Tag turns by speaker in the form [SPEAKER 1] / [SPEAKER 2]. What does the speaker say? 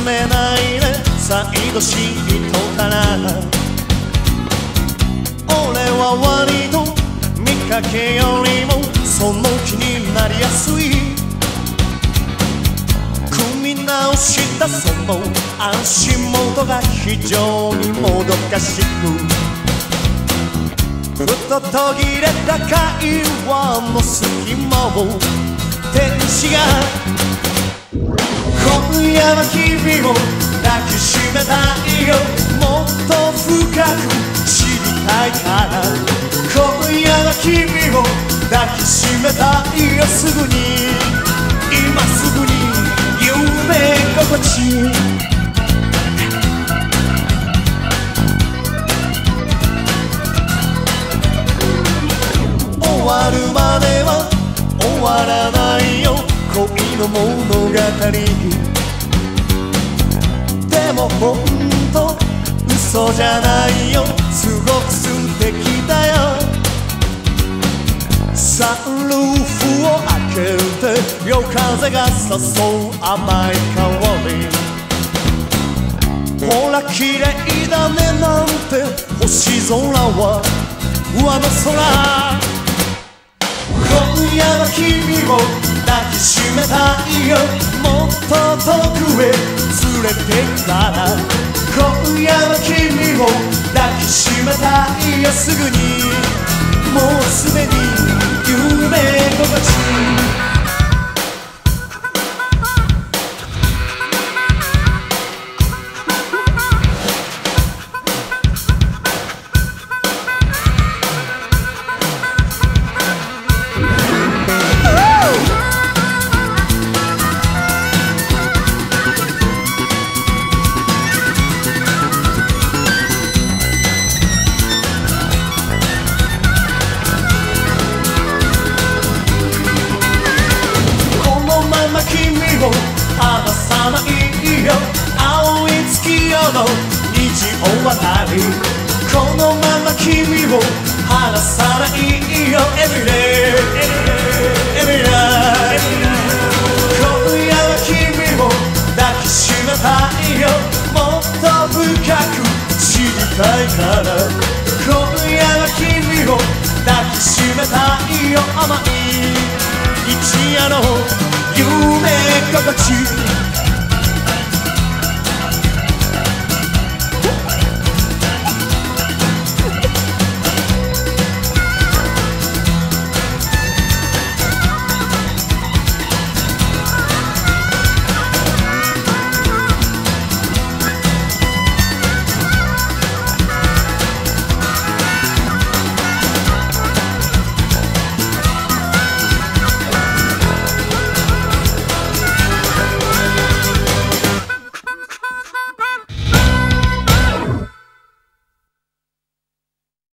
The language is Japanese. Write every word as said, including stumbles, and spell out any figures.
[SPEAKER 1] めないで再度シートから俺は割と見かけよりもその気になりやすい組み直したその足元が非常にもどかしくふと途切れた会話の隙間を天使が今夜は君を抱きしめたいよもっと深く知りたいから今夜は君を抱きしめたいよすぐに今すぐに夢心地終わるまでは終わらないよ恋の物語でもほんと嘘じゃないよすごく素敵だよサンルーフを開けるで夜風が誘う甘い香りほら綺麗だねなんて星空は上の空今夜は君を抱きしめたいよもっと遠くへ連れてから今夜は君を抱きしめたいよすぐにもうすでに夢心地離さないよ青い月夜の虹を渡りこのまま君を離さないよ Everyday Everyday 今夜は君を抱きしめたいよもっと深く知りたいから今夜は君を抱きしめたいよ甘い一夜の夢心地